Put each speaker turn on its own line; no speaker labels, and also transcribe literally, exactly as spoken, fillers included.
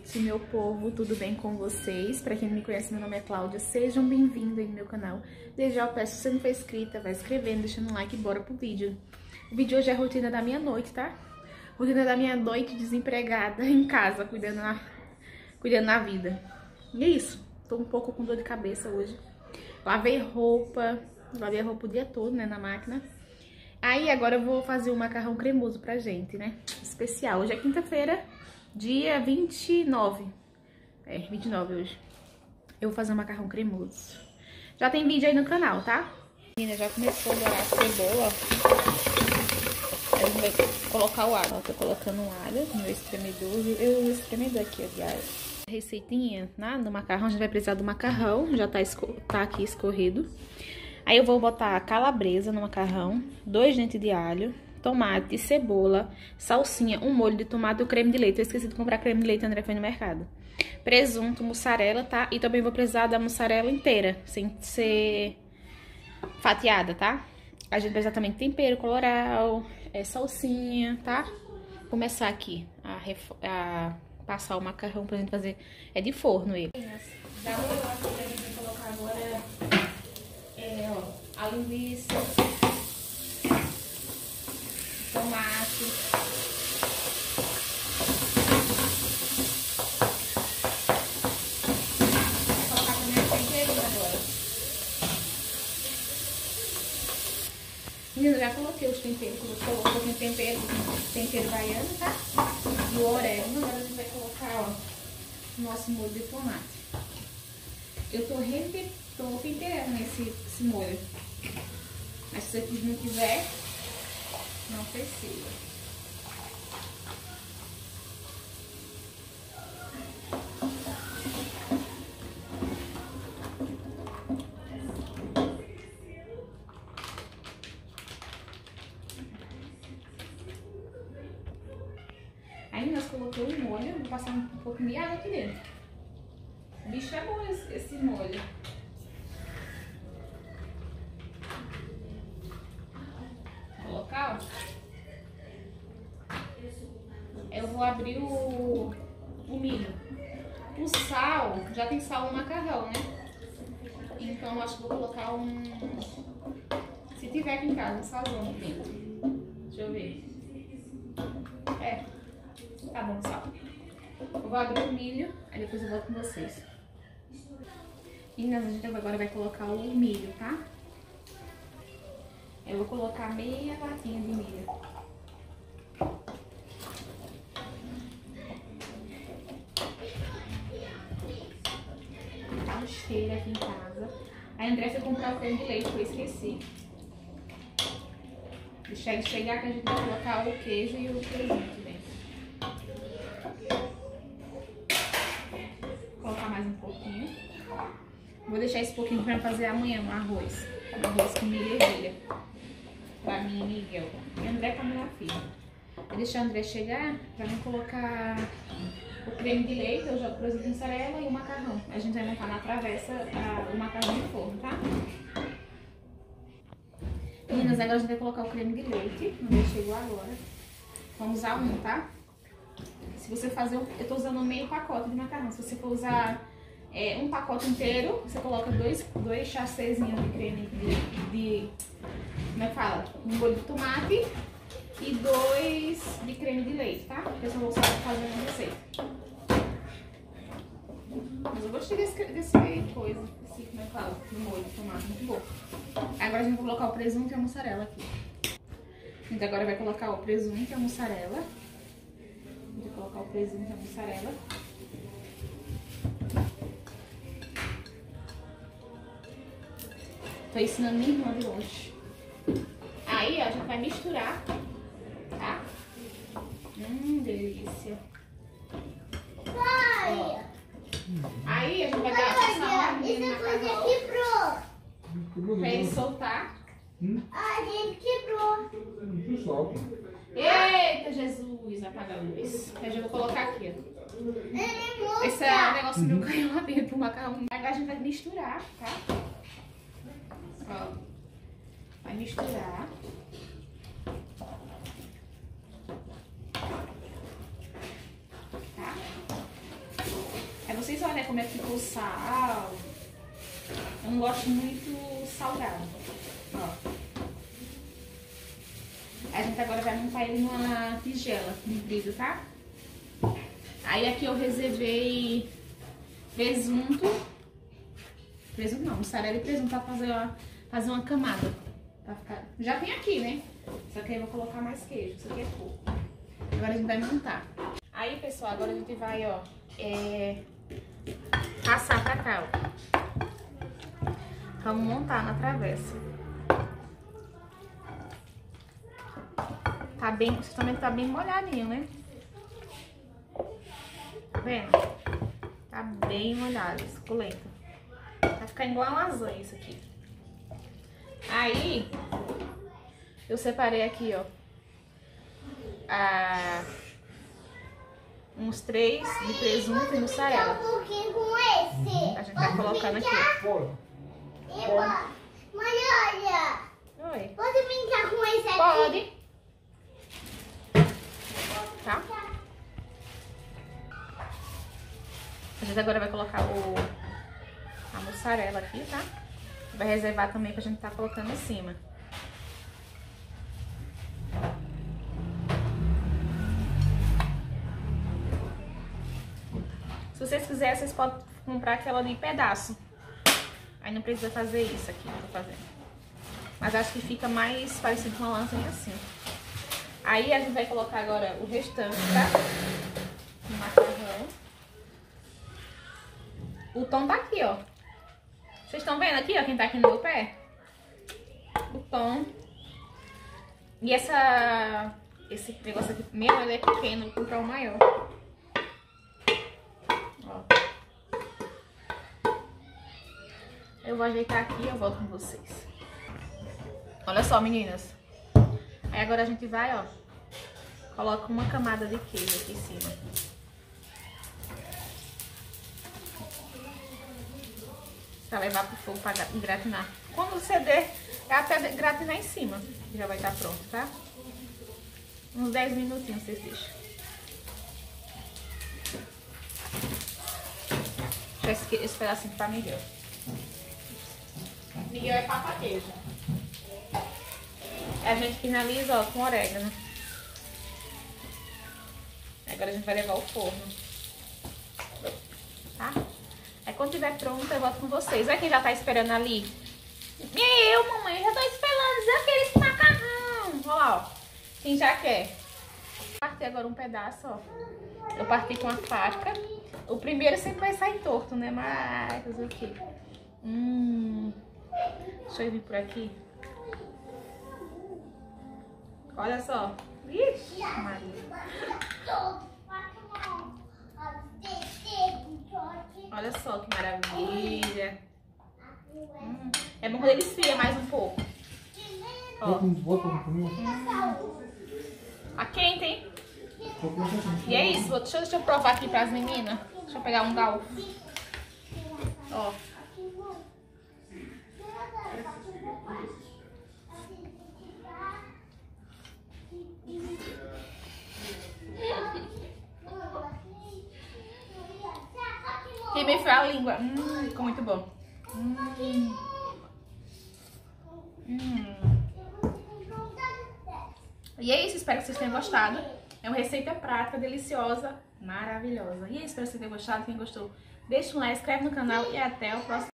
noite, meu povo, tudo bem com vocês? Pra quem não me conhece, meu nome é Cláudia, sejam bem-vindos aí no meu canal. Desde já eu peço, se você não for inscrita, vai inscrevendo, deixando um like e bora pro vídeo. O vídeo hoje é a rotina da minha noite, tá? Rotina da minha noite desempregada em casa, cuidando na, cuidando na vida. E é isso, tô um pouco com dor de cabeça hoje. Lavei roupa, lavei a roupa o dia todo, né, na máquina. Aí agora eu vou fazer um macarrão cremoso pra gente, né? Especial. Hoje é quinta-feira, dia vinte e nove. É, vinte e nove hoje. Eu vou fazer um macarrão cremoso. Já tem vídeo aí no canal, tá? Menina, já começou a dourar a cebola. Aí a gente vai colocar o alho. Ó, tô colocando um alho no meu espremedor. Eu uso espremedor aqui, ó, de alho. Receitinha, né? No macarrão, a gente vai precisar do macarrão. Já tá, esco tá aqui escorrido. Aí eu vou botar calabresa no macarrão, dois dentes de alho, tomate, cebola, salsinha, um molho de tomate e o creme de leite. Eu esqueci de comprar creme de leite, André foi no mercado. Presunto, mussarela, tá? E também vou precisar da mussarela inteira, sem ser fatiada, tá? A gente precisa também de tempero colorau, é, salsinha, tá? Vou começar aqui a, a passar o macarrão pra gente fazer. É de forno ele. Dá uma olhada pra gente colocar agora... É, ó, a linguiça, tomate, vou colocar também o tempero agora. Menina, já coloquei os temperos, colocou um pouquinho de tempero, tempero baiano, tá? E o orégano. Agora a gente vai colocar, ó, o nosso molho de tomate. Eu tô repetindo, tô temperando esse, esse molho. Mas se você não quiser, não precisa. Aí nós colocamos o molho, vou passar um pouquinho de água aqui dentro. O bicho é bom esse, esse molho. Vou colocar, ó. Eu vou abrir o, o milho. O sal, já tem sal no macarrão, né? Então eu acho que vou colocar um... Se tiver aqui em casa, um salzão aqui dentro. Deixa eu ver. É, tá bom, sal. Eu vou abrir o milho, aí depois eu volto com vocês. E a gente agora vai colocar o milho, tá? Eu vou colocar meia latinha de milho. Tá um cheiro aqui em casa. A André foi comprar o creme de leite, que eu esqueci. Deixa ele chegar que a gente vai colocar o queijo e o presunto dentro. Vou colocar mais um pouquinho. Vou deixar esse pouquinho pra fazer amanhã no arroz. Arroz com milho e ervilha. Pra mim e Miguel. E André com a minha filha. Vou deixar o André chegar pra mim colocar o creme de leite, eu jogo presunto, mussarela e o macarrão. A gente vai montar na travessa a, o macarrão no forno, tá? Meninas, agora a gente vai colocar o creme de leite. O André chegou agora. Vamos usar um, tá? Se você fazer... Eu tô usando meio pacote de macarrão. Se você for usar... É, um pacote inteiro, você coloca dois, dois chassézinhos de creme de, de... Como é que fala? Um molho de tomate e dois de creme de leite, tá? Eu só vou só fazer uma receita. Mas eu gostei desse, desse coisa, esse, como é que fala? Do molho de tomate, muito bom. Agora a gente vai colocar o presunto e a mussarela aqui. A gente agora vai colocar o presunto e a mussarela. A gente vai colocar o presunto e a mussarela. Tô ensinando minha irmã de longe. Aí, ó, a gente vai misturar, tá? Hum, delícia. Ó. Aí, a gente vai dar passar uma linha na macarrão pra ele soltar.
A gente quebrou.
Eita, Jesus, apaga a luz. Eu já vou colocar aqui, ó. Esse é o negócio meu caiu lá dentro pro macarrão. Agora a gente vai misturar, tá? Ó, vai misturar. Tá? né, como é que ficou o sal. Eu não gosto muito salgado. Ó. A gente agora vai montar ele numa tigela de vidro, tá? Aí aqui eu reservei presunto. Presunto não, mussarela e presunto pra fazer uma, fazer uma camada. Pra ficar... Já tem aqui, né? Só que aí eu vou colocar mais queijo. Isso aqui é pouco. Agora a gente vai montar. Aí, pessoal, agora a gente vai, ó, é... passar pra cá, ó. Vamos montar na travessa. Tá bem, vocês também tá bem molhadinho, né? Tá vendo? Tá bem molhado, suculento. Vai ficar igual uma lasanha isso aqui. Aí, eu separei aqui, ó, a... uns três de presunto e mussarela. A gente vai colocando aqui, ó.
Mãe, olha.
Oi.
Pode brincar com esse aqui?
Pode. Tá? A gente agora vai colocar o, a mussarela aqui, tá? Vai reservar também pra gente tá colocando em cima. Se vocês quiserem, vocês podem comprar aquela de pedaço. Aí não precisa fazer isso aqui que eu tô fazendo. Mas acho que fica mais parecido com uma lasanha assim. Aí a gente vai colocar agora o restante, tá? O macarrão. O tom tá aqui, ó. Vocês estão vendo aqui, ó, quem tá aqui no meu pé? O tom. E essa... esse negócio aqui meu, ele é pequeno, vou comprar o maior. Ó. Eu vou ajeitar aqui e eu volto com vocês. Olha só, meninas. Aí agora a gente vai, ó, coloca uma camada de queijo aqui em cima. Pra levar pro fogo pra gratinar. Quando você der, é até gratinar em cima. Já vai estar pronto, tá? Uns dez minutinhos vocês deixam. Deixa esse, esse pedacinho pra Miguel. Miguel é papa queijo. A gente finaliza, ó, com orégano. Agora a gente vai levar ao forno. Tá? Aí quando tiver pronto, eu volto com vocês. Olha quem já tá esperando ali. Eu, mamãe, eu já tô esperando. Eu quero esse macarrão. Olha lá, ó. Quem já quer. Vou partir agora um pedaço, ó. Eu parti com a faca. O primeiro sempre vai sair torto, né? Mas fazer o quê? Hum. Deixa eu vir por aqui. Olha só. Ixi, Maria. Olha só que maravilha. Hum. É bom quando ele esfria mais um pouco. Ó. Hum. A quente, hein? E é isso. Deixa, deixa eu provar aqui pras meninas. Deixa eu pegar um galfo. Ó. Queimei foi a língua. Hum, ficou muito bom. Hum. Hum. E é isso, espero que vocês tenham gostado. É uma receita prática, deliciosa, maravilhosa. E é isso, espero que vocês tenham gostado. Quem gostou, deixa um like, inscreve no canal e até o próximo.